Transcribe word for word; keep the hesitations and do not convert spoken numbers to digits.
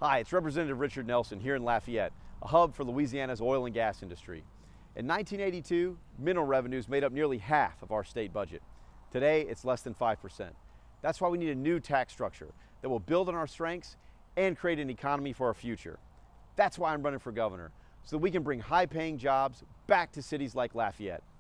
Hi, it's Representative Richard Nelson here in Lafayette, a hub for Louisiana's oil and gas industry. In nineteen eighty-two, mineral revenues made up nearly half of our state budget. Today, it's less than five percent. That's why we need a new tax structure that will build on our strengths and create an economy for our future. That's why I'm running for governor, so that we can bring high-paying jobs back to cities like Lafayette.